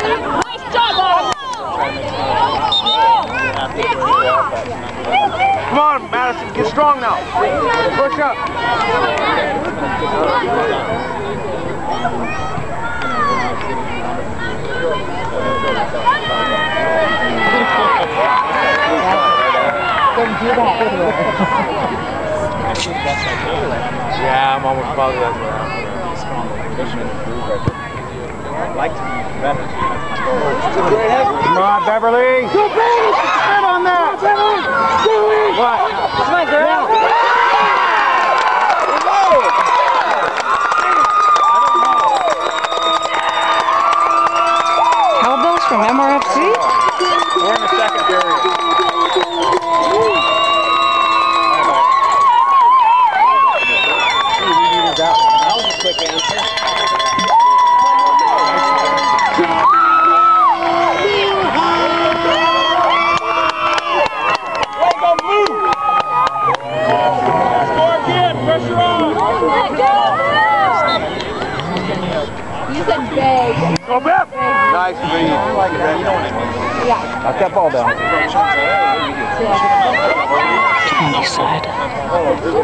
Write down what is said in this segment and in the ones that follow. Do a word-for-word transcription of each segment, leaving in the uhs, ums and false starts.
Nice job, Autumn. Come on, Madison, get strong now. Push up. Don't do that. Yeah, I'm almost positive. I'd like to be better. Come on, Beverly. Go, Beverly. Sit on that. Go, Beverly. Do it. What? Come on, girl. Cowbells from M R F C? We're in the second period. That was a quick answer. Score again, pressure on. You said big. Go, Bip. Nice read. Yeah. Knock that ball down. County side. Oh,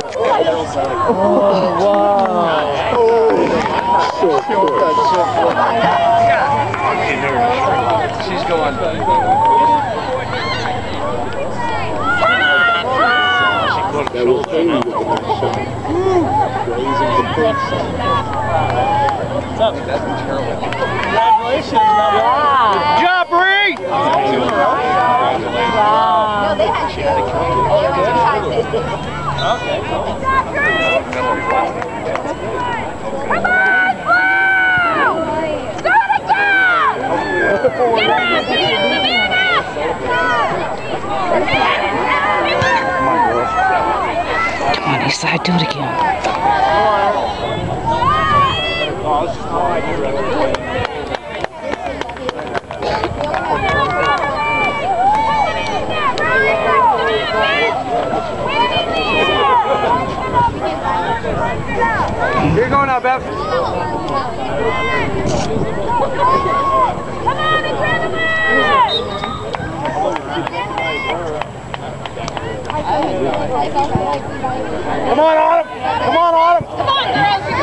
wow. Oh. She's going. That was crazy. Congratulations. Wow. Good job, Bree. Wow. No, they had two. Okay. Come on, do it again! County side, do it again. Here you go now, Bev. Come on, incredible! Come on, Autumn! Come on, Autumn! Come on, girls!